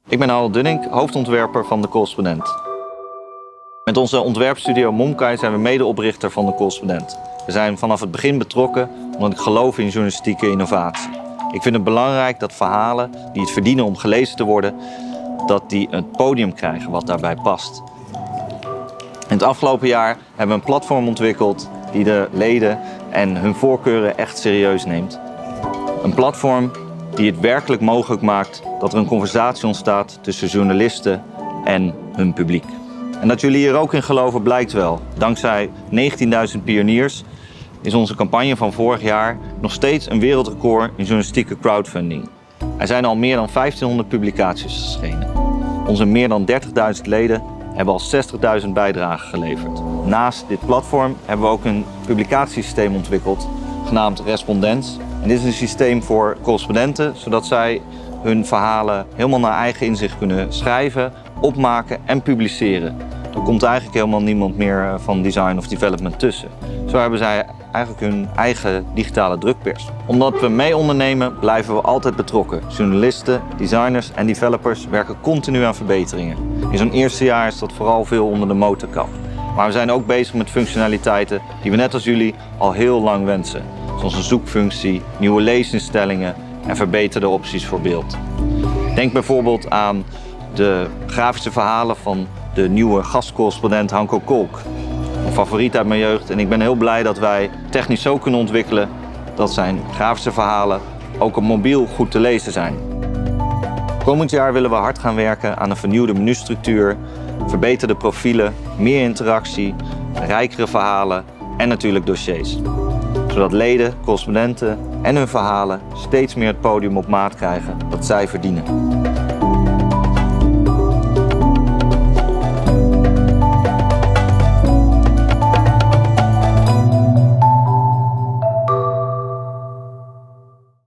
Ik ben Harold Dunning, hoofdontwerper van De Correspondent. Met onze ontwerpstudio Momkai zijn we medeoprichter van De Correspondent. We zijn vanaf het begin betrokken omdat ik geloof in journalistieke innovatie. Ik vind het belangrijk dat verhalen die het verdienen om gelezen te worden, dat die het podium krijgen wat daarbij past. In het afgelopen jaar hebben we een platform ontwikkeld die de leden en hun voorkeuren echt serieus neemt. Een platform die het werkelijk mogelijk maakt dat er een conversatie ontstaat tussen journalisten en hun publiek. En dat jullie hier ook in geloven blijkt wel. Dankzij 19.000 pioniers is onze campagne van vorig jaar nog steeds een wereldrecord in journalistieke crowdfunding. Er zijn al meer dan 1500 publicaties verschenen. Onze meer dan 30.000 leden hebben al 60.000 bijdragen geleverd. Naast dit platform hebben we ook een publicatiesysteem ontwikkeld, genaamd Respondents. En dit is een systeem voor correspondenten, zodat zij hun verhalen helemaal naar eigen inzicht kunnen schrijven, opmaken en publiceren. Er komt eigenlijk helemaal niemand meer van design of development tussen. Zo hebben zij eigenlijk hun eigen digitale drukpers. Omdat we mee ondernemen, blijven we altijd betrokken. Journalisten, designers en developers werken continu aan verbeteringen. In zo'n eerste jaar is dat vooral veel onder de motorkap. Maar we zijn ook bezig met functionaliteiten die we net als jullie al heel lang wensen. Zoals een zoekfunctie, nieuwe leesinstellingen en verbeterde opties voor beeld. Denk bijvoorbeeld aan de grafische verhalen van de nieuwe gastcorrespondent Hanko Kolk. Een favoriet uit mijn jeugd en ik ben heel blij dat wij technisch zo kunnen ontwikkelen dat zijn grafische verhalen ook op mobiel goed te lezen zijn. Komend jaar willen we hard gaan werken aan een vernieuwde menustructuur, verbeterde profielen, meer interactie, rijkere verhalen en natuurlijk dossiers. Zodat leden, correspondenten en hun verhalen steeds meer het podium op maat krijgen dat zij verdienen.